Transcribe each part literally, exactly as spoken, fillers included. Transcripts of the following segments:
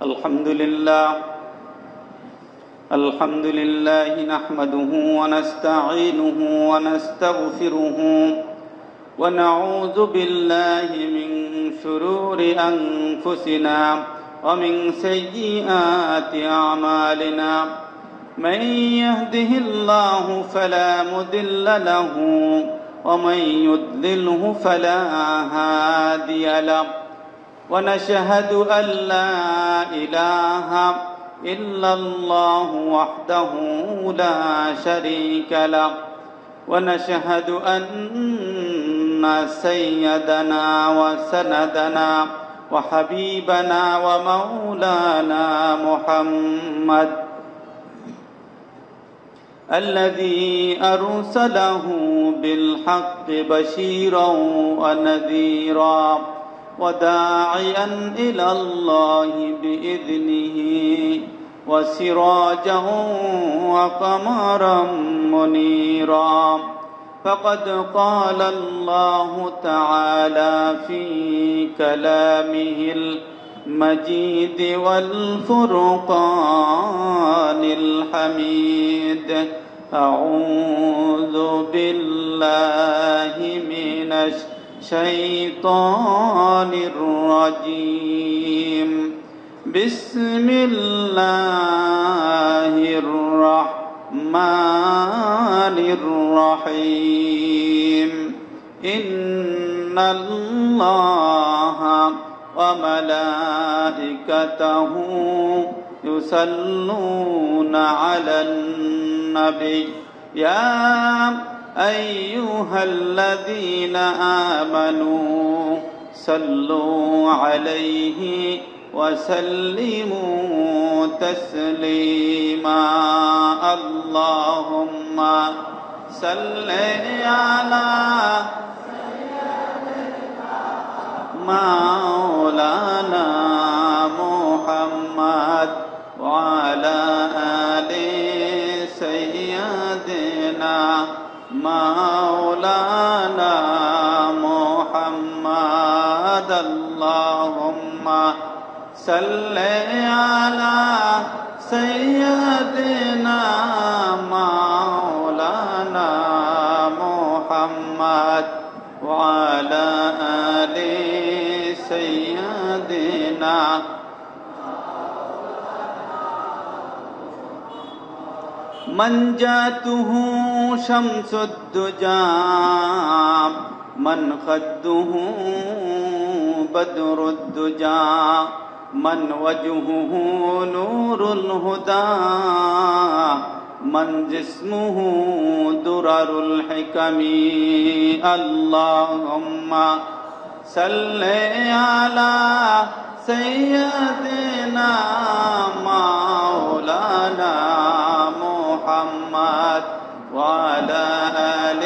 الحمد لله الحمد لله نحمده ونستعينه ونستغفره ونعوذ بالله من شرور أنفسنا ومن سيئات أعمالنا من يهده الله فلا مضل له ومن يضلله فلا هادي له ونشهد أن لا إله إلا الله وحده لا شريك له ونشهد أن سيدنا وسندنا وحبيبنا ومولانا محمد الذي أرسله بالحق بشيرا ونذيرا وداعيا إلى الله بإذنه وسراجا وقمرا منيرا فقد قال الله تعالى في كلامه المجيد والفرقان الحميد أعوذ بالله من الشيطان الرجيم بسم الله الرحمن الرحيم إن الله وملائكته يصلون على النبي يا أيها الذين آمنوا صلوا عليه وسلموا تسليما اللهم صل على مولانا محمد وعلى آل سيدنا مولانا محمد اللهم صل على سيدنا مولانا محمد وعلى آل سيدنا من جاته شمس الدجى من خده بدر الدجى من وجهه نور الهدى من جسمه درر الحكم اللهم صل على سيدنا مولانا محمد وعلى آل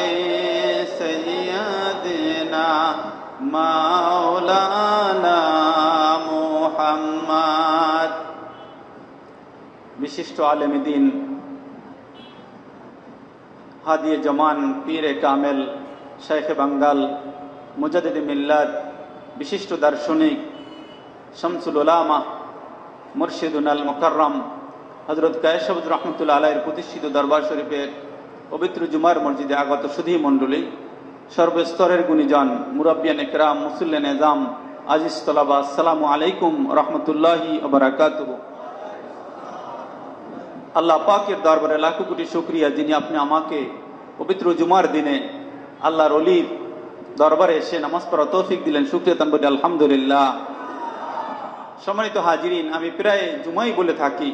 سيدنا مولانا محمد বিশিষ্ট আলেম দ্বীন হাদিয়ে জামান পীরে কামেল শেখ বাঙ্গাল মুজাদ্দিদ মিল্লাত বিশিষ্ট দার্শনিক শামসুল উলামা মুর্শিদুল আল মুকাররম হযরত কায়েসাবুদ্দিন রহমতুল্লাহ আলাইহির প্রতিষ্ঠিত দরবার শরীফের পবিত্র জুমার মসজিদে আগত সুধী মণ্ডলী, সর্বস্তরের গুণীজন, মুরাব্বিয়ান ইকরাম, মুসল্লিয়ান নিজাম, আজিজ তলাবা, আসসালামু আলাইকুম রহমতুল্লাহি ওয়া বারাকাতুহু। আল্লাহ পাকের দরবারে লাখো কোটি শুকরিয়া, যিনি আপনি আমাকে পবিত্র জুমার দিনে আল্লাহর ওলির দরবারে এসে নামাজ পড়ার তৌফিক দিলেন। শুকরিয়া তান বলি আলহামদুলিল্লাহ। সম্মানিত হাজিরিন, আমি প্রায় জুমাই বলে থাকি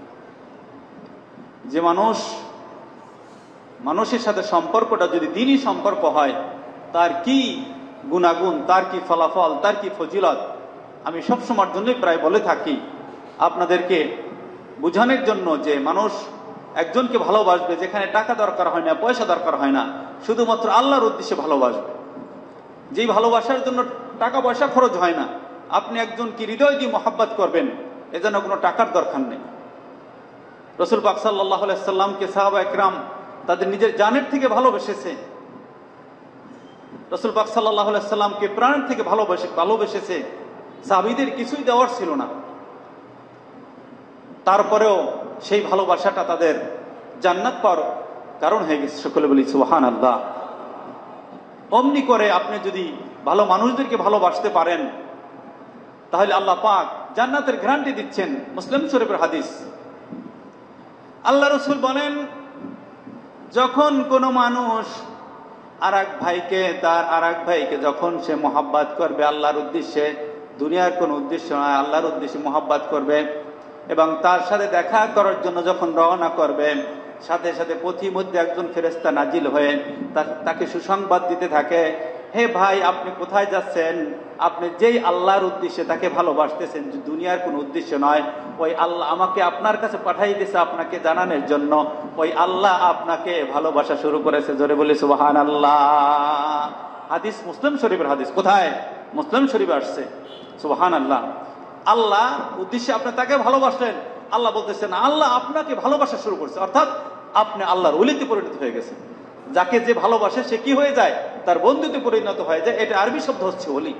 যে মানুষ মানুষের সাথে সম্পর্কটা যদি দ্বীনি সম্পর্ক হয়, তার কি গুণাগুণ, তার কি ফলাফল, তার কি ফজিলত, আমি সবসময়ের জন্যই প্রায় বলে থাকি আপনাদেরকে বুঝানোর জন্য যে মানুষ একজনকে ভালোবাসবে যেখানে টাকা দরকার হয় না, পয়সা দরকার হয় না, শুধুমাত্র আল্লাহর উদ্দেশ্যে ভালোবাসবে। যেই ভালোবাসার জন্য টাকা পয়সা খরচ হয় না, আপনি একজনকে হৃদয় দিয়ে মহব্বত করবেন, এজন্য কোনো টাকার দরকার নেই। রাসূল পাক সাল্লাল্লাহু আলাইহি সাল্লামকে সাহাবা একরাম তাদের নিজের জানের থেকে ভালোবেসেছে। রাসূল পাক সাল্লাল্লাহু আলাইহি সাল্লামকে প্রাণ থেকে ভালোবেসে ভালোবেসেছে সাহাবীদের কিছুই দেওয়ার ছিল না। তারপরেও সেই ভালোবাসাটা তাদের জান্নাত পাওয়ার কারণ হয়ে গেছে। সকলে বলি সুবহানাল্লাহ। অমনি করে আপনি যদি ভালো মানুষদেরকে ভালোবাসতে পারেন তাহলে আল্লাহ পাক জান্নাতের গ্যারান্টি দিচ্ছেন। মুসলিম শরীফের হাদিস, আল্লাহ রাসূল বলেন, যখন কোনো মানুষ আর এক ভাইকে তার আর এক ভাইকে যখন সে মোহাব্বত করবে আল্লাহর উদ্দেশ্যে, দুনিয়ার কোনো উদ্দেশ্য নয়, আল্লাহর উদ্দেশ্যে মোহাব্বত করবে এবং তার সাথে দেখা করার জন্য যখন রওনা করবে, সাথে সাথে পথির মধ্যে একজন ফেরেশতা নাজিল হয়ে তাকে সুসংবাদ দিতে থাকে, হে ভাই আপনি কোথায় যাচ্ছেন? আপনি যেই আল্লাহর উদ্দেশ্যে তাকে ভালোবাসতেছেন, দুনিয়ার কোনো উদ্দেশ্য নয়, ওই আল্লাহ আমাকে আপনার কাছে পাঠাই দিয়েছে আপনাকে জানানোর জন্য, ওই আল্লাহ আপনাকে ভালোবাসা শুরু করেছে। জোরে বলি সুবহানাল্লাহ। হাদিস মুসলিম শরীফের হাদিস। কোথায়? মুসলিম শরীফে আসছে। সুবহানাল্লাহ। আল্লাহ উদ্দেশ্যে আপনি তাকে ভালোবাসলেন, আল্লাহ বলতেছেন আল্লাহ আপনাকে ভালোবাসা শুরু করছে, অর্থাৎ আপনি আল্লাহর ওলিতে পরিণত হয়ে গেছেন। যাকে যে ভালোবাসে সে কি হয়ে যায়? তার বন্ধুতে পরিণত হয়ে যায়। এটা আরবি শব্দ হচ্ছে ওলি।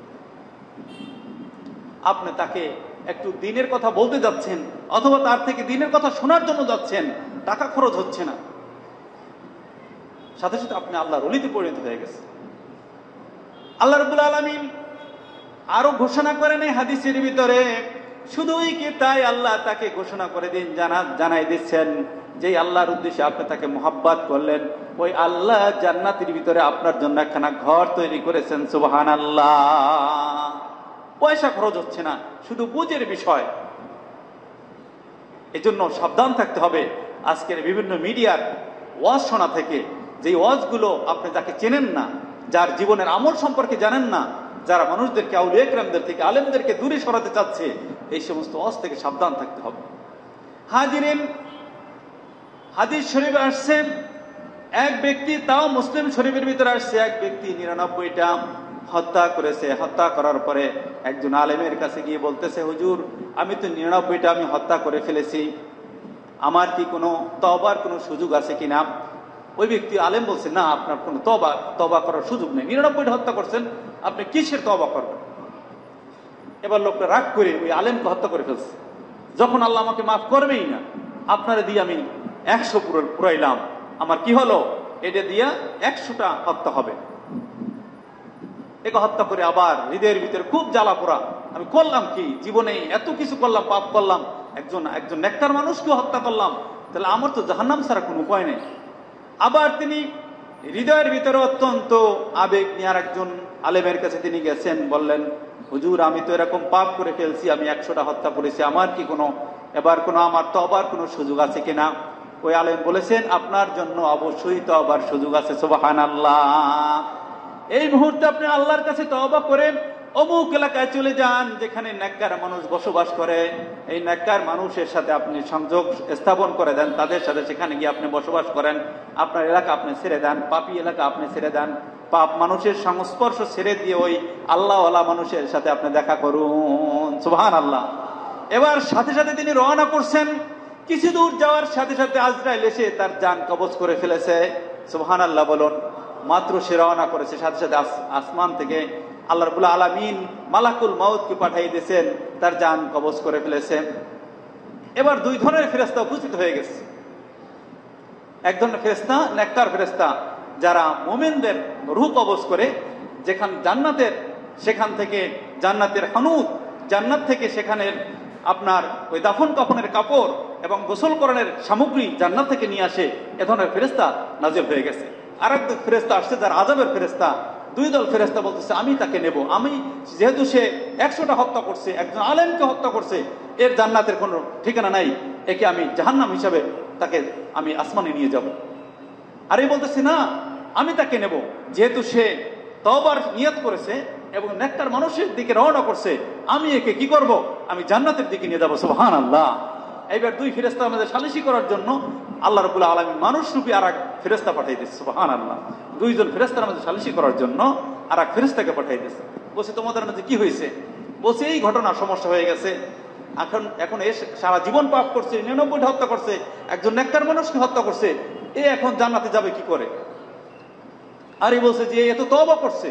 আপনি তাকে একটু দিনের কথা বলতে যাচ্ছেন অথবা তার থেকে দিনের কথা শোনার জন্য যাচ্ছেন, টাকা খরচ হচ্ছে না, সাথে সাথে আপনি আল্লাহর ওলিতে পরিণত হয়ে গেছেন। আল্লাহ রাব্বুল আলামিন আরো ঘোষণা করেন এই হাদিসের ভিতরে, শুধুই কি তাই, আল্লাহ তাকে ঘোষণা করে দিন, জানা জানাই দিচ্ছেন যে আল্লাহর উদ্দেশ্যে আপনি তাকে মোহাব্বত করলেন, ওই আল্লাহ জান্নাতের ভিতরে আপনার জন্য একখানা ঘর তৈরি করেছেন। সুবহানাল্লাহ। পয়সা খরচ হচ্ছে না, শুধু বুঝের বিষয়। এজন্য সাবধান থাকতে হবে আজকের বিভিন্ন মিডিয়ার ওয়াজ শোনা থেকে। যে ওয়াজগুলো আপনি যাকে চেনেন না, যার জীবনের আমল সম্পর্কে জানেন না, যারা মানুষদেরকে আউলিয়া কেরামদের থেকে আলেমদেরকে দূরে সরাতে চাচ্ছে, এই সমস্ত ওয়াজ থেকে সাবধান থাকতে হবে। হাজিরিন, হাদিস শরীফে আসছে এক ব্যক্তি, তাও মুসলিম শরীফের ভিতরে আসছে, এক ব্যক্তি নিরানব্বইটা হত্যা করেছে। হত্যা করার পরে একজন আলেমের কাছে গিয়ে বলতেছে, হুজুর আমি তো নিরানব্বইটা আমি হত্যা করে ফেলেছি, আমার কি কোনো তওবার কোনো সুযোগ আছে কিনা? ওই ব্যক্তি আলেম বলছে, না আপনার কোনো তওবা তওবা করার সুযোগ নেই, নিরানব্বইটা হত্যা করছেন, আপনি কিসের তওবা করবেন? এবার লোকটা রাগ করে ওই আলেমকে হত্যা করে ফেলছে। যখন আল্লাহ আমাকে মাফ করবেই না, আপনারা দিয়ে আমি একশো পুরাইলাম, আমার কি হলো? এটা দিয়া একশোটা হত্যা হবে। একে হত্যা করে আবার হৃদয়ের ভিতরে খুব জ্বালা পোড়া, আমি করলাম কি জীবনে, এত কিছু করলাম, পাপ করলাম, একজন একজন নেককার মানুষকেও হত্যা করলাম, তাহলে আমার তো জাহান্নাম ছাড়া কোনো উপায় নেই। আবার তিনি হৃদয়ের ভিতরে অত্যন্ত আবেগ নিয়ে আর একজন আলেমের কাছে তিনি গেছেন, বললেন, হুজুর আমি তো এরকম পাপ করে ফেলছি, আমি একশোটা হত্যা করেছি, আমার কি কোনো এবার কোনো আমার তওবার কোনো সুযোগ আছে কিনা? ওই আলেম বলেছেন, আপনার জন্য অবশ্যই তওবার সুযোগ আছে। সুবহানাল্লাহ। এই মুহূর্তে আপনি আল্লাহর কাছে তওবা করে অমুক এলাকায় চলে যান যেখানে নেককার মানুষ বসবাস করে, এই নেককার মানুষের সাথে আপনি সংযোগ স্থাপন করে দেন, তাদের সাথে সেখানে গিয়ে আপনি বসবাস করেন, আপনার এলাকা আপনি ছেড়ে দেন, পাপী এলাকা আপনি ছেড়ে দেন, পাপ মানুষের সংস্পর্শ ছেড়ে দিয়ে ওই আল্লাহওয়ালা মানুষের সাথে আপনি দেখা করুন। সুবহানাল্লাহ। এবার সাথে সাথে তিনি রওনা করছেন, কিছু দূর যাওয়ার সাথে সাথে আজরাইল এসে তার জান কবজ করে ফেলেছে। সুবহানাল্লাহ বলুন। মাত্র সে রওনা করেছে, সাথে সাথে আসমান থেকে আল্লাহ রাব্বুল আলামিন মালাকুল মাউতকে পাঠিয়ে দিয়েছেন, তার জান কবজ করে ফেলেছে। এবার দুই ধরনের ফেরেশতা উপস্থিত হয়ে গেছে। এক ধরনের ফেরেশতা নেককার ফেরেশতা, যারা মুমিনদের রূহ কবজ করে, যেখান জান্নাতের সেখান থেকে জান্নাতের হানুত, জান্নাত থেকে সেখানের আপনার ওই দাফন কাফনের কাপড় এবং গোসলকরণের সামগ্রী জান্নাত থেকে নিয়ে আসে, এ ধরনের ফেরেশতা নাজিল হয়ে গেছে। আর এক ফেরেশতা আসছে যার আযাবের ফেরেশতা। দুই দল ফেরেশতা বলতেছে, আমি তাকে নেব, আমি যেহেতু সে একশোটা হত্যা করছে, একজন আলেমকে হত্যা করছে, এর জান্নাতের কোনো ঠিকানা নাই, একে আমি জাহান্নাম হিসাবে তাকে আমি আসমানে নিয়ে যাব। আর এই বলতেছে, না আমি তাকে নেব, যেহেতু সে তওবার নিয়ত করেছে এবং নেককার মানুষের দিকে রওনা করছে, আমি একে কি করব? আমি জান্নাতের দিকে নিয়ে যাব। সুবহানাল্লাহ। এইবার দুই ফেরেশতা আমাদের সালিশি করার জন্য আল্লাহ রাব্বুল আলামিন মানুষরূপী আর এক ফেরেশতা পাঠিয়ে দিয়েছে। সুবহানাল্লাহ। দুইজন ফেরেশতার মধ্যে সালিশি করার জন্য আর এক ফেরেশতাকে পাঠিয়ে দিয়েছে। বলছে, তোমাদের মধ্যে কি হয়েছে? বলছে, এই ঘটনা, সমস্যা হয়ে গেছে, এখন এখন এ সারা জীবন পাপ করছে, নিরানব্বইটা হত্যা করছে, একজন নেককার মানুষকে হত্যা করছে, এ এখন জান্নাতে যাবে কি করে? আর এই বলছে যে এ তো তওবা করছে,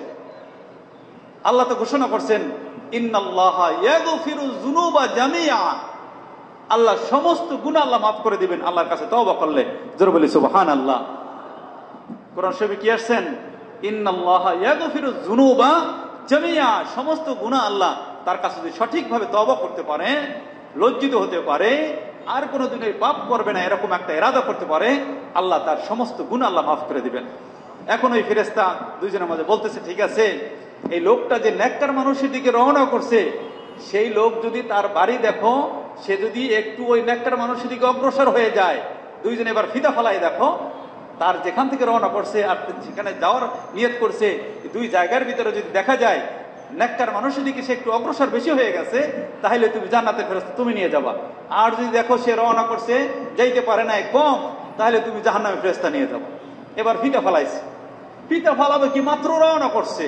আল্লাহ তো ঘোষণা করছেন, ইন্নাল্লাহা ইয়াগফিরুয যুনুবা জামিআ, আল্লাহ সমস্ত গুনাহ আল্লাহ মাফ করে দিবেন আল্লাহর কাছে তওবা করলে। জোরে বলি সুবহানাল্লাহ। কোরআন শরীফে কি আসছেন? ইন্নাল্লাহা ইয়াগফিরুয যুনুবা জামিআ, সমস্ত গুনাহ আল্লাহ তার কাছে যদি সঠিকভাবে তওবা করতে পারে, লজ্জিত হতে পারে, আর কোনোদিন এই পাপ করবে না এরকম একটা ইরাদা করতে পারে, আল্লাহ তার সমস্ত গুনাহ আল্লাহ মাফ করে দিবেন। এখন ওই ফেরেশতা দুইজনের মাঝে বলতেছে, ঠিক আছে, এই লোকটা যে নেককার মানুষের দিকে রওনা করছে, সেই লোক যদি তার বাড়ি দেখো, সে যদি একটু ওই নেককার মানুষের দিকে অগ্রসর হয়ে যায়, দুইজনে এবার ফিতা ফলাই দেখো, তার যেখান থেকে রওনা করছে আর সেখানে যাওয়ার নিয়ত করছে, দুই জায়গার ভিতরে যদি দেখা যায় নেককার মানুষের দিকে সে একটু অগ্রসর বেশি হয়ে গেছে, তাহলে তুমি জান্নাতের ফেরেশতা তুমি নিয়ে যাবা। আর যদি দেখো সে রওনা করছে যাইতে পারে না কম, তাহলে তুমি জাহান্নামের ফেরেশতা নিয়ে যাবো। এবার ফিতা ফলাইছে, ফিতা ফলাবে কি মাত্র রওনা করছে,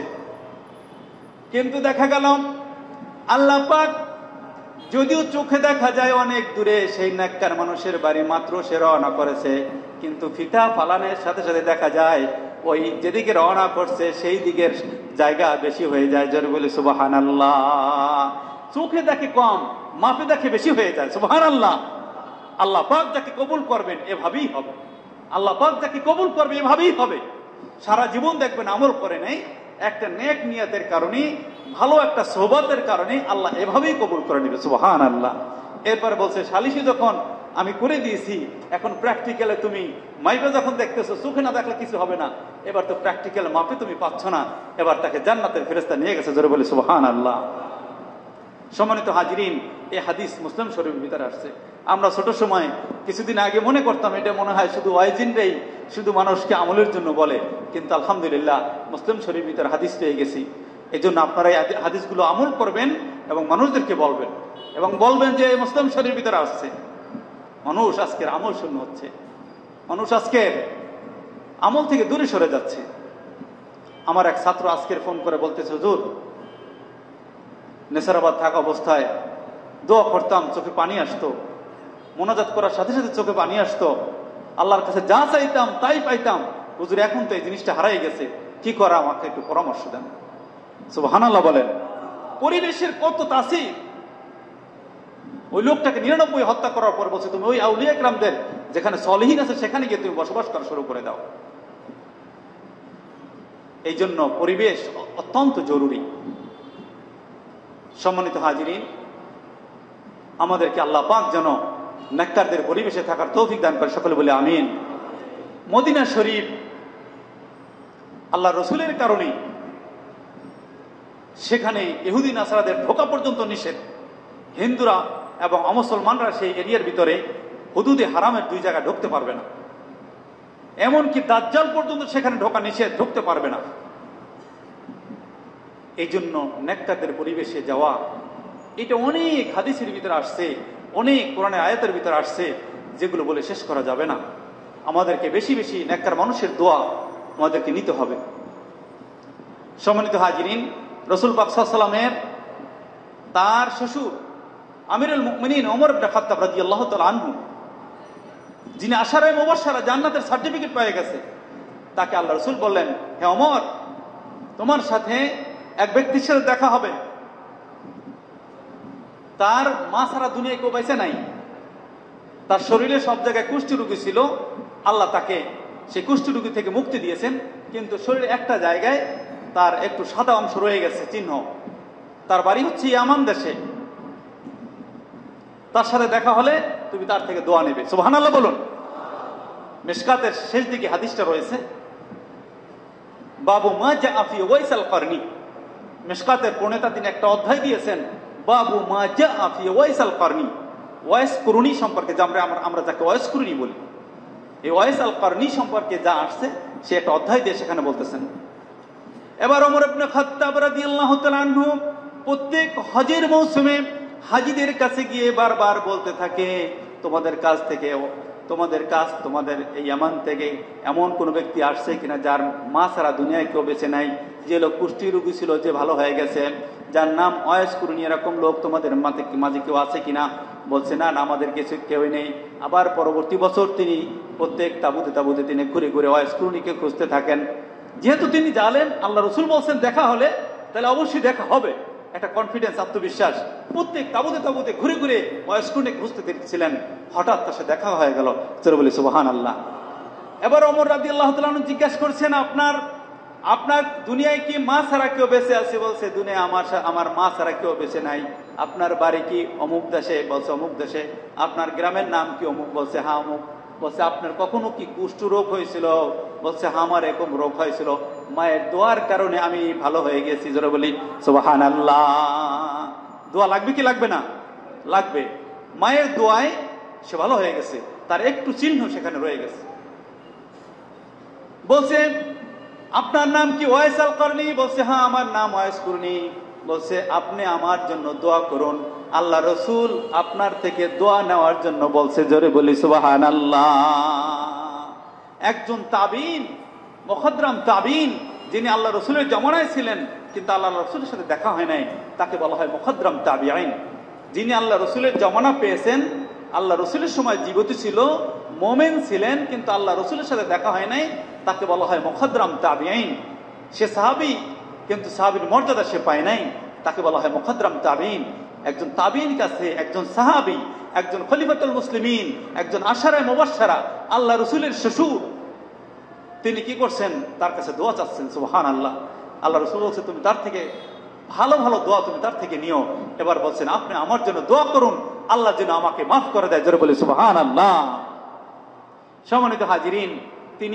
কিন্তু দেখা গেল আল্লাহ পাক যদিও চোখে দেখা যায় অনেক দূরে সেই নেককার মানুষের বাড়ি, মাত্র সে রওনা করেছে, কিন্তু ফিতা ফালানোর সাথে সাথে দেখা যায় ওই যেদিকে রওনা করছে সেই দিকের জায়গা বেশি হয়ে যায়। জোরে বলি সুবহানাল্লাহ। চোখে দেখে কম, মাপে দেখে বেশি হয়ে যায়। সুবহানাল্লাহ। আল্লাহ পাক যাকে কবুল করবেন এভাবেই হবে, আল্লাহ পাক যাকে কবুল করবে এভাবেই হবে। সারা জীবন দেখবেন আমল করে নেই, একটা নেক নিয়তের কারণে, ভালো একটা সোহবতের কারণে আল্লাহ এভাবেই কবুল করে নেবে। সুবহানাল্লাহ। এরপরে বলছে, সালিশি যখন আমি করে দিয়েছি, এখন প্র্যাকটিক্যালে তুমি মাইপে যখন দেখতেছো, চোখে না দেখলে কিছু হবে না, এবার তো প্র্যাকটিক্যাল মাপে তুমি পাচ্ছ না, এবার তাকে জান্নাতের ফেরেশতা নিয়ে গেছে। জোরে বলি সুবহানাল্লাহ। সম্মানিত হাজিরিন, এই হাদিস মুসলিম শরীফের ভিতরে আসছে। আমরা ছোট সময় কিছুদিন আগে মনে করতাম এটা মনে হয় শুধু ওয়াইজিনরাই শুধু মানুষকে আমলের জন্য বলে, কিন্তু আলহামদুলিল্লাহ মুসলিম শরীফের ভিতরে হাদিস পেয়ে গেছি। এই জন্য আপনারা এই হাদিসগুলো আমল করবেন এবং মানুষদেরকে বলবেন, এবং বলবেন যে মুসলিম শরীফের ভিতরে আসছে। মানুষ আজকের আমল শূন্য হচ্ছে, মানুষ আজকের আমল থেকে দূরে সরে যাচ্ছে। আমার এক ছাত্র আজকের ফোন করে বলতেছে, হুজুর নেসারাবাদ থাকা অবস্থায় দোয়া করতাম, চোখে পানি আসতো, মোনাজাত করার সাথে সাথে চোখে পানি আসতো, আল্লাহর কাছে যা চাইতাম তাই পাইতাম, হুজুর এখন তো এই জিনিসটা হারাই গেছে, কি করা, আমাকে একটু পরামর্শ দেন। সুবহানাল্লাহ বলেন। পরিবেশের কত তাসির। ওই লোকটাকে নিরানব্বই হত্যা করার পর বলছে, তুমি ওই আউলিয়া ইকরামদের যেখানে সলিহিন আছে সেখানে গিয়ে তুমি বসবাস করা শুরু করে দাও। এই জন্য পরিবেশ অত্যন্ত জরুরি। সম্মানিত হাজিরিন, আমাদেরকে আল্লাহ পাক যেন নেককারদের পরিবেশে থাকার তৌফিক দান করে, সকলে বলে আমিন। মদিনা শরীফ আল্লাহ রসুলের কারণে সেখানে ইহুদি নাসারাদের ঢোকা পর্যন্ত নিষেধ। হিন্দুরা এবং অমুসলমানরা সেই এরিয়ার ভিতরে হুদুদে হারামের দুই জায়গায় ঢুকতে পারবে না, এমনকি দাজ্জাল পর্যন্ত সেখানে ঢোকা নিষেধ, ঢুকতে পারবে না। এই জন্য নেককারদের পরিবেশে যাওয়া, এটা অনেক হাদিসের ভিতরে আসছে, অনেক কোরআনের আয়াতের ভিতরে আসছে, যেগুলো বলে শেষ করা যাবে না। আমাদেরকে বেশি বেশি নেককার মানুষের দোয়া আমাদেরকে নিতে হবে। সম্মানিত হাজিরিন, রাসূল পাক সাল্লাল্লাহু আলাইহি ওয়াসাল্লামের তার শ্বশুর আমিরুল মুমিনিন ওমর ইবনে খাত্তাব রাদিয়াল্লাহু তাআলা আনহু, যিনি আশারায়ে মুবাশশারা জান্নাতের সার্টিফিকেট পেয়ে গেছে, তাকে আল্লাহ রাসূল বললেন, হে ওমর, তোমার সাথে এক ব্যক্তির সাথে দেখা হবে, তার মা ছাড়া দুনিয়ায় কেউ বেঁচে নাই, তার শরীরে সব জায়গায় কুষ্ঠ রোগী ছিল, আল্লাহ তাকে সেই কুষ্ঠ রোগী থেকে মুক্তি দিয়েছেন, কিন্তু শরীরে একটা জায়গায় তার একটু সাদা অংশ রয়ে গেছে, চিহ্ন। তার বাড়ি হচ্ছে ইয়ামান দেশে। তার সাথে দেখা হলে তুমি তার থেকে দোয়া নেবে। সুবহানাল্লাহ বলুন। মিশকাতের শেষ দিকে হাদিসটা রয়েছে, বাবু মা জাআ ফি ওয়াইসাল করনি। মিশকাতের প্রণেতা তিনি একটা অধ্যায় দিয়েছেন, বাবু মা জাআ ফি ওয়াইসাল করনি। ওয়াইস কুরুনি সম্পর্কে, যা আমরা আমরা যাকে ওয়াইস কুরুনি বলি, এই ওয়াইস আল করনি সম্পর্কে যা আসছে সে একটা অধ্যায় দিয়ে সেখানে বলতেছেন। এবার ওমর ইবনে খাত্তাব রাদিয়াল্লাহু তাআলা আনহু প্রত্যেক হজের মৌসুমে হাজিদের কাছে গিয়ে বারবার বলতে থাকে, তোমাদের কাছ থেকে তোমাদের কাছ তোমাদের এই ইয়ামান থেকে এমন কোন ব্যক্তি আসছে কিনা যার মা ছাড়া দুনিয়ায় কেউ বেঁচে নাই, যে লোক কুষ্ঠি রোগী ছিল, যে ভালো হয়ে গেছে, যার নাম ওয়াইস কুরুনি, এরকম লোক তোমাদের মাঝে কেউ আছে কিনা? বলছে, না, আমাদের কিছু কেউই নেই। আবার পরবর্তী বছর তিনি প্রত্যেক তাবুতে তাবুতে তিনি ঘুরে ঘুরে ওয়াইস কুরুনিকে খুঁজতে থাকেন। যেহেতু তিনি জানেন আল্লাহ রসুল বলছেন দেখা হলে, তাহলে অবশ্যই দেখা হবে, একটা কনফিডেন্স, আত্মবিশ্বাস। প্রত্যেক তাবুতে তাবুতে ঘুরে ঘুরে বয়স্ককে খুঁজতে দেখছিলেন। হঠাৎ তার সাথে দেখা হয়ে গেল। চলো বলি সুবহানাল্লাহ। এবার ওমর রাদিয়াল্লাহু তাআলা আনহু জিজ্ঞাসা করছেন, আপনার আপনার দুনিয়ায় কি মা ছাড়া কেউ বেঁচে আছে? বলছে, দুনিয়া আমার আমার মা ছাড়া কেউ বেঁচে নাই। আপনার বাড়ি কি অমুক দেশে? বলছে অমুক দেশে। আপনার গ্রামের নাম কি অমুক? বলছে হ্যাঁ অমুক। বলছে আপনার কখনো কি কুষ্ঠ রোগ হয়েছিল? বলছে হ্যাঁ আমার এরকম রোগ হয়েছিল, মায়ের দোয়ার কারণে আমি ভালো হয়ে গেছি। জোরে বলি সুবহানাল্লাহ। দোয়া লাগবে কি লাগবে না? লাগবে। মায়ের দোয়ায় সে ভালো হয়ে গেছে, তার একটু চিহ্ন সেখানে রয়ে গেছে। বলছে আপনার নাম কি ওয়াইস আল করনি? বলছে হ্যাঁ আমার নাম ওয়াইস করনি। বলছে আপনি আমার জন্য দোয়া করুন, আল্লাহ রসুল আপনার থেকে দোয়া নেওয়ার জন্য বলছে। জোরে বলি সুবহানাল্লাহ। একজন তাবিন, মুখদ্রাম তাবিন, যিনি আল্লাহ রসুলের জমানায় ছিলেন কিন্তু আল্লাহ রসুলের সাথে দেখা হয় নাই, তাকে বলা হয় মুখদ্রাম তাবিঈন। যিনি আল্লাহ রসুলের জমানা পেয়েছেন, আল্লাহ রসুলের সময় জীবিত ছিল, মোমেন ছিলেন, কিন্তু আল্লাহ রসুলের সাথে দেখা হয় নাই, তাকে বলা হয় মুখদ্রাম তাবিঈন। সে সাহাবী কিন্তু সাহাবীর মর্যাদা সে পায় নাই, তাকে বলা হয় মুখদ্রাম তাবিঈন। একজন তাবিঈন কাছে একজন সাহাবী, একজন খলিফাতুল মুসলিমিন, একজন আশারায়ে মুবাশশারা, আল্লাহ রসুলের শ্বশুর, তিনি কি করছেন? তার কাছে দোয়া চাচ্ছেন। সুবহানাল্লাহ। আল্লাহ রসুল বলছে তুমি তার থেকে ভালো ভালো দোয়া তুমি তার থেকে নিও। এবার বলছেন আপনি আমার জন্য দোয়া করুন, আল্লাহ যেন আমাকে মাফ করে দেয়। জোরে বলি সুবহানাল্লাহ। সম্মানিত হাজিরিন, তিনি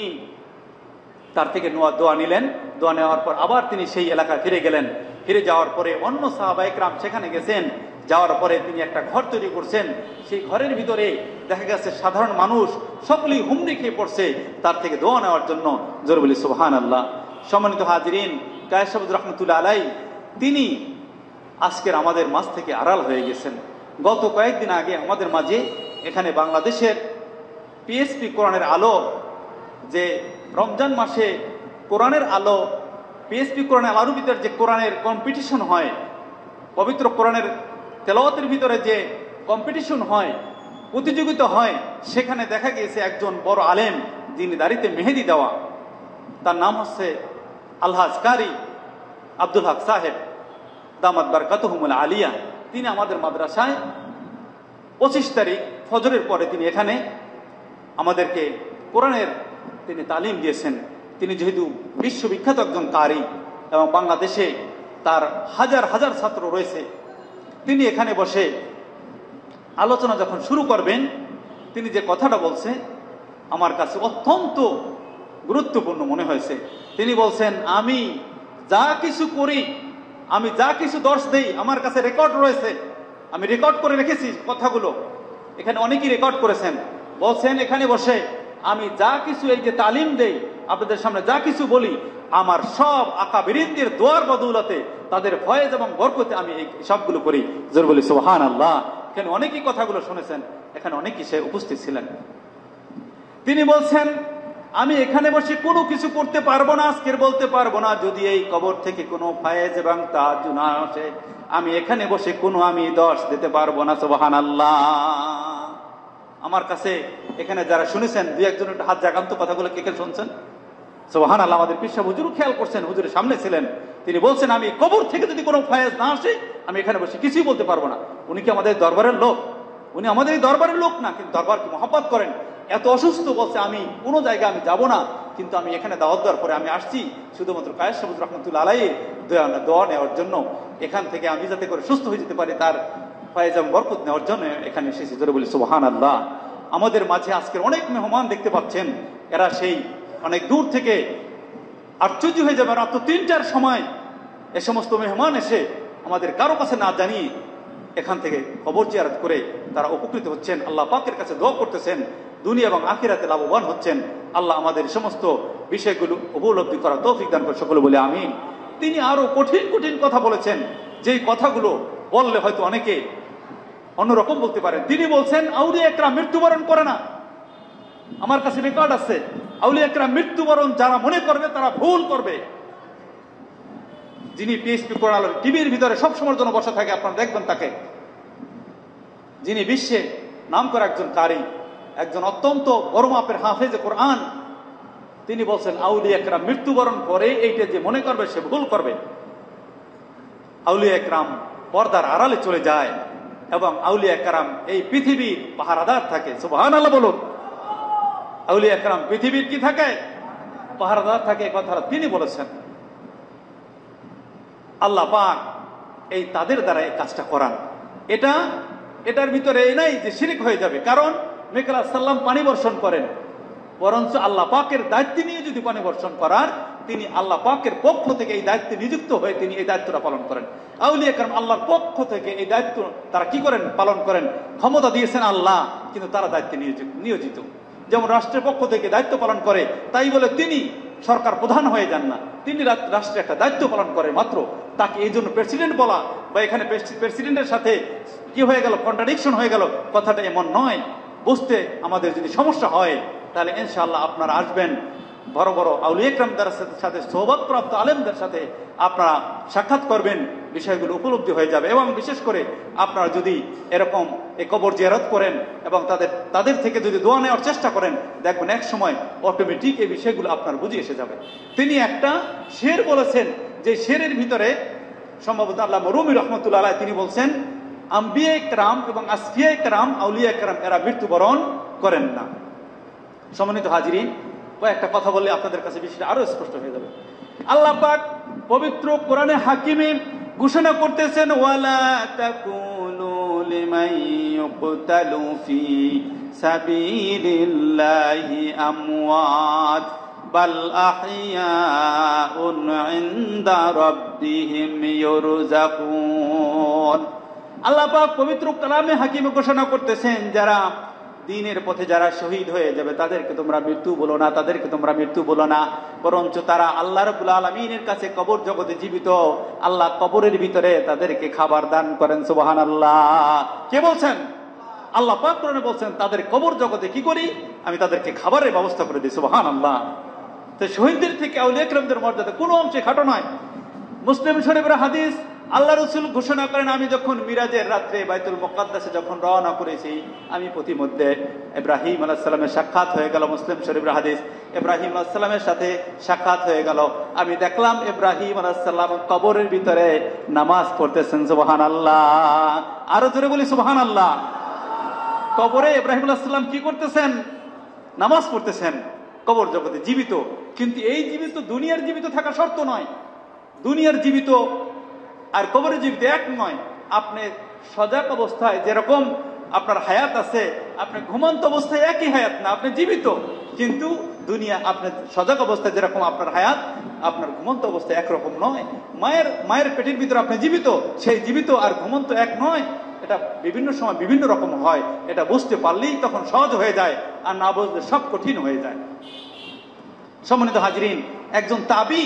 তার থেকে দোয়া নিলেন। দোয়া নেওয়ার পর আবার তিনি সেই এলাকায় ফিরে গেলেন। ফিরে যাওয়ার পরে অন্য সাহাবায়ে কেরাম সেখানে গেছেন। যাওয়ার পরে তিনি একটা ঘর তৈরি করছেন। সেই ঘরের ভিতরে দেখা গেছে সাধারণ মানুষ সকলেই হুমড়ি খেয়ে পড়ছে তার থেকে দোয়া নেওয়ার জন্য। জোরে বলি সুবহানাল্লাহ। সম্মানিত হাজিরিন, কায়েস সাহেব রাহমাতুল্লাহ আলাইহি তিনি আজকের আমাদের মাঝ থেকে আড়াল হয়ে গেছেন। গত কয়েকদিন আগে আমাদের মাঝে এখানে বাংলাদেশের পিএসপি কোরআনের আলো, যে রমজান মাসে কোরআনের আলো, পিএসপি কোরআনের আলোর ভিতরে যে কোরআনের কম্পিটিশন হয়, পবিত্র কোরআনের তেলাওয়াতের ভিতরে যে কম্পিটিশন হয়, প্রতিযোগিতা হয়, সেখানে দেখা গিয়েছে একজন বড় আলেম, যিনি দাড়িতে মেহেদি দেওয়া, তার নাম হচ্ছে আলহাজ কারি আব্দুল হক সাহেব দামাত বারকাতুহুমুল আলিয়া। তিনি আমাদের মাদ্রাসায় পঁচিশ তারিখ ফজরের পরে তিনি এখানে আমাদেরকে কোরআনের তিনি তালিম দিয়েছেন। তিনি যেহেতু বিশ্ববিখ্যাত একজন কারি এবং বাংলাদেশে তার হাজার হাজার ছাত্র রয়েছে, তিনি এখানে বসে আলোচনা যখন শুরু করবেন, তিনি যে কথাটা বলছে আমার কাছে অত্যন্ত গুরুত্বপূর্ণ মনে হয়েছে। তিনি বলছেন, আমি যা কিছু করি, আমি যা কিছু দর্শ দেই, আমার কাছে রেকর্ড রয়েছে, আমি রেকর্ড করে রেখেছি কথাগুলো। এখানে অনেকেই রেকর্ড করেছেন। বলছেন এখানে বসে আমি যা কিছু এই যে তালিম দেই, আপনাদের সামনে যা কিছু বলি, আমার সব আকাবিরিনদের দোয়ার বদৌলতে, তাদের ফয়েজ এবং বরকতে আমি এই সবগুলো করি। জোরে বলি সুবহানাল্লাহ। এখানে অনেকেই কথাগুলো শুনেছেন, এখানে অনেকেই সে উপস্থিত ছিলেন। তিনি বলছেন আমি এখানে বসে কোনো কিছু করতে পারবো না, আজকের বলতে পারবো না, যদি এই কবর থেকে কোনো ফায়েজ এবং তাজ না আসে, আমি এখানে বসে কোনো আমি দর্শ দিতে পারবো না। সুবহানাল্লাহ। আমার কাছে এখানে যারা শুনেছেন, দুই একজন একটু হাত জাগান্ত, কথাগুলো কে কে শুনছেন? সুবহানাল্লাহ। আমাদের পীর সাহেব হুজুর খেয়াল করছেন, হুজুরের সামনে ছিলেন। তিনি বলছেন আমি কবর থেকে যদি কোনো ফায়েজ না আসে, আমি এখানে বসে কিছুই বলতে পারবো না। উনি কি আমাদের দরবারের লোক? উনি আমাদের এই দরবারের লোক না, কিন্তু দরবারকে মহব্বত করেন। এত অসুস্থ, বলছে আমি কোনো জায়গায় আমি যাব না, কিন্তু আমি এখানে দাওয়াত দেওয়ার পরে আমি আসছি শুধুমাত্র কায়েস সাহেব রাহমাতুল্লাহ আলাইহি দোয়া নেওয়ার জন্য, এখান থেকে আমি যাতে করে সুস্থ হয়ে যেতে পারি, তার ফয়েজ এবং বরকত নেওয়ার জন্য এখানে এসেছি। জোরে বলি সুবহানাল্লাহ। আমাদের মাঝে আজকের অনেক মেহমান দেখতে পাচ্ছেন, এরা সেই অনেক দূর থেকে, আশ্চর্য হয়ে যাবে রাত তিনটার সময় এ সমস্ত মেহমান এসে আমাদের কারো কাছে না জানিয়ে এখান থেকে কবর জিয়ারত করে তারা উপকৃত হচ্ছেন, আল্লাহ পাকের কাছে দোয়া করতেছেন, দুনিয়া এবং আখিরাতে লাভবান হচ্ছেন। আল্লাহ আমাদের সমস্ত বিষয়গুলো উপলব্ধি করা তৌফিক দান করে সকলে বলে আমিন। তিনি আরো কঠিন কঠিন কথা বলেছেন, যেই কথাগুলো বললে হয়তো অনেকে অন্যরকম বলতে পারেন। তিনি বলছেন আউলিয়া একরাম মৃত্যুবরণ করে না। আমার কাছে রেকর্ড আছে, আউলিয়া একরাম মৃত্যুবরণ যারা মনে করবে তারা ভুল করবে। যিনি পিএসপি কোরআন টিভির ভিতরে সবসময়ের জন্য বসে থাকে, আপনারা দেখবেন তাকে, যিনি বিশ্বে নাম করা একজন কারি, একজন অত্যন্ত বড় মাপের হাফেজে কোরআন, তিনি বলছেন আউলিয়া একরাম মৃত্যুবরণ করে এইটা যে মনে করবে সে ভুল করবে। আউলিয়া একরাম পর্দার আড়ালে চলে যায় এবং আউলিয়া একরাম এই পৃথিবীর পাহারাদার থাকে। সুবহানাল্লাহ বলুন। আউলিয়া একরাম পৃথিবীর কি থাকে? পাহারাদার থাকে। কথাটা তিনি বলেছেন। আল্লাহ পাক এই তাদের দ্বারা এই কাজটা করান। এটা এটার ভিতরে এই নাই যে শিরক হয়ে যাবে, কারণ মেঘ আলাইহিস সালাম পানি বর্ষণ করেন, বরঞ্চ আল্লাহ পাকের দায়িত্ব নিয়ে যদি পানি বর্ষণ করার, তিনি আল্লাহ পাকের পক্ষ থেকে এই দায়িত্বে নিযুক্ত হয়ে তিনি এই দায়িত্বটা পালন করেন। আউলিয়া কেরাম আল্লাহর পক্ষ থেকে এই দায়িত্ব তারা কি করেন? পালন করেন। ক্ষমতা দিয়েছেন আল্লাহ, কিন্তু তারা দায়িত্বে নিয়োজিত। যেমন রাষ্ট্রের পক্ষ থেকে দায়িত্ব পালন করে, তাই বলে তিনি সরকার প্রধান হয়ে যান না, তিনি রাষ্ট্রে একটা দায়িত্ব পালন করে মাত্র। তাকে এই জন্য প্রেসিডেন্ট বলা বা এখানে প্রেসিডেন্টের সাথে কি হয়ে গেল, কন্ট্রাডিকশন হয়ে গেল, কথাটা এমন নয়। বুঝতে আমাদের যদি সমস্যা হয় তাহলে ইনশাআল্লাহ আপনারা আসবেন, বড় বড় আউলিয়া কেরামদের সাথে সোহবতপ্রাপ্ত আলেমদের সাথে আপনারা সাক্ষাৎ করবেন, বিষয়গুলো উপলব্ধি হয়ে যাবে। এবং বিশেষ করে আপনারা যদি এরকম এই কবর জিয়ারত করেন এবং তাদের তাদের থেকে যদি দোয়া নেওয়ার চেষ্টা করেন, দেখবেন এক সময় অটোমেটিক এই বিষয়গুলো আপনার বুঝে এসে যাবে। তিনি একটা শের বলেছেন, যে শেরের ভিতরে সম্ভবত আল্লামা রুমি রহমতুল্লাহ আলাইহি তিনি বলছেন, আম্বিয়া কেরাম এবং আসফিয়া কেরাম, আউলিয়া কেরাম এরা মৃত্যুবরণ করেন না। সম্মানিত হাজিরিন, কয়েকটা কথা বললে আপনাদের কাছে বিষয়টা আরো স্পষ্ট হয়ে যাবে। আল্লাহ পাক পবিত্র কোরআনে হাকিমে ঘোষণা করতেছেন, ওয়ালা তাকুলু লিমান ইউকতালু ফি সাবিলিল্লাহি আমওয়াত বাল আহইয়াউন ইনদা রাব্বিহিম ইউরযাকুন। আল্লাহ পাক পবিত্র কালামে হাকিমে ঘোষণা করতেছেন, যারা দ্বীনের পথে যারা শহীদ হয়ে যাবে তাদেরকে তোমরা মৃত্যু বলো না, তাদেরকে তোমরা মৃত্যু বলো না, বরঞ্চ তারা আল্লাহ রাব্বুল আলামিনের কাছে কবর জগতে জীবিত, আল্লাহ কবরের ভিতরে তাদেরকে খাবার দান করেন। সুবহানাল্লাহ। কে বলছেন? আল্লাহ পাক কোরআনে বলছেন, তাদের কবর জগতে কি করি? আমি তাদেরকে খাবারের ব্যবস্থা করে দিই। সুবহানাল্লাহ। তো শহীদদের থেকে আউলিয়া কেরামদের মর্যাদা কোনো অংশে খাটো নয়। মুসলিম শরীফের হাদিস, আল্লাহ রসুল ঘোষণা করেন, আমি যখন মিরাজের রাত্রে বাইতুল মুকাদ্দাসে যখন রওনা করেছি, আমি প্রতিমধ্যে ইব্রাহিম আলাইহিস সালামের সাক্ষাৎ হয়ে গেল। মুসলিম শরীফের হাদিস, ইব্রাহিম আলাইহিস সালামের সাথে সাক্ষাৎ হয়ে গেল। আমি দেখলাম ইব্রাহিম আলাইহিস সালাম কবরের ভিতরে নামাজ পড়তেছেন। সুবহানাল্লাহ। আরো জোরে বলি সুবহানাল্লাহ। কবরে ইব্রাহিম আলাইহিস সালাম কি করতেছেন? নামাজ পড়তেছেন। কবর জগতে জীবিত, কিন্তু এই জীবিত দুনিয়ার জীবিত থাকা শর্ত নয়। দুনিয়ার জীবিত আর কবরের জীবিত এক নয়। আপনি সজাগ অবস্থায় যেরকম আপনার হায়াত আছে, আপনি ঘুমন্ত অবস্থায় একই হায়াত না, আপনি জীবিত। কিন্তু দুনিয়া আপনি সজাগ অবস্থায় যেরকম আপনার হায়াত, আপনার ঘুমন্ত অবস্থায় একরকম নয়। মায়ের মায়ের পেটের ভিতরে আপনি জীবিত, সেই জীবিত আর ঘুমন্ত এক নয়। এটা বিভিন্ন সময় বিভিন্ন রকম হয়। এটা বুঝতে পারলেই তখন সহজ হয়ে যায়, আর না বুঝলে সব কঠিন হয়ে যায়। সম্মানিত হাজিরিন, একজন তাবি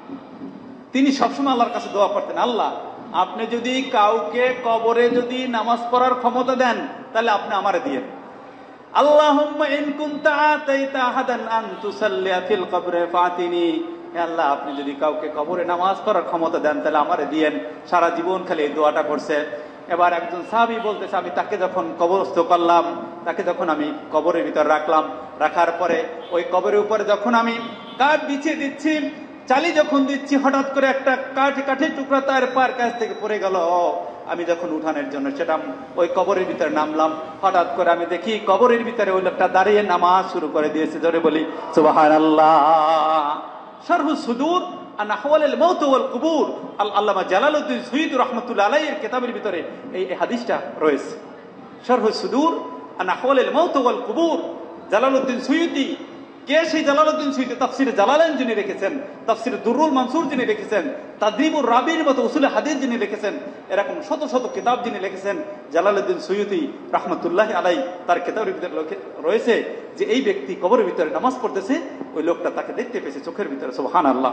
তিনি সবসময় আল্লাহর কাছে দোয়া করতেন, আল্লাহ আপনি যদি কাউকে কবরে যদি নামাজ পড়ার ক্ষমতা দেন, তাহলে আপনি আমারে দিয়েন। আল্লাহুম্মা ইন কুনতা আতাইতা আহাদান আন তুসাল্লি ফিল কবরে ফাতিনি। হে আল্লাহ, আপনি যদি কাউকে কবরে নামাজ পড়ার ক্ষমতা দেন, তাহলে আমারে দিয়েন। সারা জীবন খালি এই দোয়াটা করছে। এবার একজন সাহাবী বলতেছে, আমি তাকে যখন কবরস্থ করলাম, তাকে যখন আমি কবরের ভিতর রাখলাম, রাখার পরে ওই কবরের উপরে যখন আমি কাঠ বিছিয়ে দিচ্ছি, চালি যখন দিচ্ছি, হঠাৎ করে একটা কাঠ কাঠের টুকরা তার পায়ের কাছ থেকে পড়ে গেল। আমি যখন উঠানের জন্য সেটা ওই কবরের ভিতরে নামলাম, হঠাৎ করে আমি দেখি কবরের ভিতরে ওই লোকটা দাঁড়িয়ে নামাজ শুরু করে দিয়েছে। জোরে বলি সুবহানাল্লাহ। শারহু সুদূর আন আহওয়ালিল মাউত ওয়াল কুবুর, আল্লামা জালালউদ্দিন সুয়ুতী রাহমাতুল্লাহ আলাইহির কিতাবের ভিতরে এই হাদিসটা রয়েছে। শারহু সুদূর আন আহওয়ালিল মাউত ওয়াল কুবুর, জালালউদ্দিন সুয়ুতী। কে সেই জালালউদ্দিন সুয়ুতী? তাফসিরে জালালাইন যিনি রেখেছেন, তাফসিরে দুররুল মানসুর যিনি রেখেছেন, তাদরিবুর রাবির মতো উসুলে হাদিস যিনি লিখেছেন, এরকম শত শত কিতাব যিনি লিখেছেন, জালালউদ্দিন সুয়ুতী রাহমাতুল্লাহি আলাইহি, তার কিতাবের ভিতরে রয়েছে যে এই ব্যক্তি কবরের ভিতরে নামাজ পড়তেছে, ওই লোকটা তাকে দেখতে পেয়েছে চোখের ভিতরে। সুবহানাল্লাহ।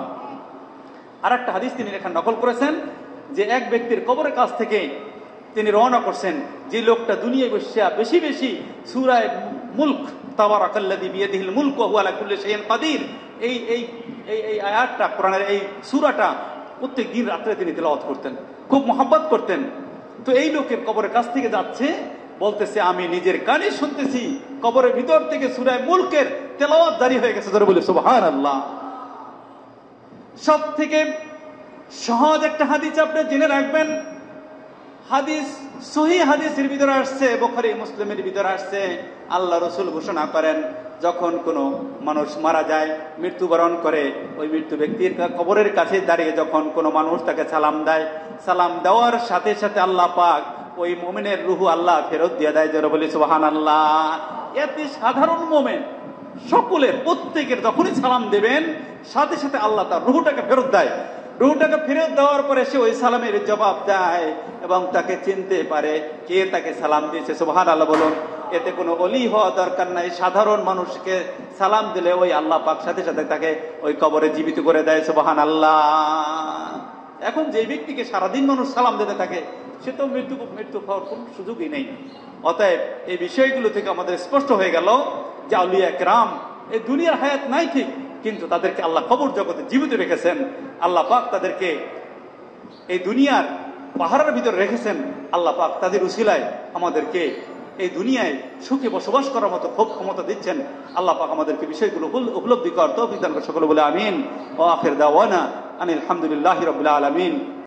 আর একটা হাদিস তিনি এখানে নকল করেছেন যে এক ব্যক্তির কবরের কাছ থেকে তিনি রওনা করছেন, যে লোকটা দুনিয়ায় বসিয়া বেশি বেশি সূরা মুলক, তাবারাকাল্লাযী বিয়াদিহিল মুলকু ওয়া হুয়া আলা কুল্লি শাইইন কাদির, এই এই এই আয়াতটা, কোরআনের এই সূরাটা প্রত্যেক দিন রাত্রে তিনি তেলাওয়াত করতেন, খুব মহব্বত করতেন। তো এই লোকের কবরের কাছ থেকে যাচ্ছে, বলতেছে আমি নিজের কানে শুনতেছি কবরের ভিতর থেকে সূরা মুলকের তেলাওয়াত জারি হয়ে গেছে। ধরে বলে সুবহানাল্লাহ। সব থেকে সহজ একটা হাদিস আপনি জেনে রাখবেন, হাদিস সহিহ হাদিসের ভিতরে আসছে, বুখারী মুসলিমের ভিতরে আসছে, আল্লাহ রাসূল ঘোষণা করেন যখন কোনো মানুষ মারা যায়, মৃত্যুবরণ করে, ওই মৃত্যু ব্যক্তির কবরের কাছে দাঁড়িয়ে যখন কোনো মানুষ তাকে সালাম দেয়, সালাম দেওয়ার সাথে সাথে আল্লাহ পাক ওই মুমিনের রুহু আল্লাহ ফেরত দিয়ে দেয়। যারা বলি সুবহানাল্লাহ। এতে সাধারণ মুমিন সকলের প্রত্যেকের যখনই সালাম দেবেন সাথে সাথে আল্লাহ তার রুহুটাকে ফেরত দেয়। রুহুটাকে ফেরত দেওয়ার পরে সে ওই সালামের জবাব দেয় এবং তাকে চিনতে পারে কে তাকে সালাম দিয়েছে। সুবহানাল্লাহ বলুন। এতে কোনো অলি হওয়া দরকার নাই, সাধারণ মানুষকে সালাম দিলে ওই আল্লাহ পাক সাথে সাথে তাকে ওই কবরে জীবিত করে দেয়। সুবহানাল্লাহ। এখন যে ব্যক্তিকে সারাদিন মানুষ সালাম দিতে থাকে সে তো মৃত্যু মৃত্যু হওয়ার কোন সুযোগই নেই। অতএব এই বিষয়গুলো থেকে আমাদের স্পষ্ট হয়ে গেল যে আউলিয়া কেরাম এই দুনিয়ার হায়াত নাই ঠিক, কিন্তু তাদেরকে আল্লাহ কবর জগতে জীবিত রেখেছেন। আল্লাহ পাক তাদেরকে এই দুনিয়ার পাহাড়ের ভিতরে রেখেছেন। আল্লাহ পাক তাদের উসিলায় আমাদেরকে এই দুনিয়ায় সুখে বসবাস করার মতো খুব ক্ষমতা দিচ্ছেন। আল্লাহ পাক আমাদেরকে বিষয়গুলো উপলব্ধি করার তৌফিক দান করে। সকলে বলে আমিন। ওয়া আখির দাওয়ানা আনিল হামদুলিল্লাহি রাব্বিল আলামিন।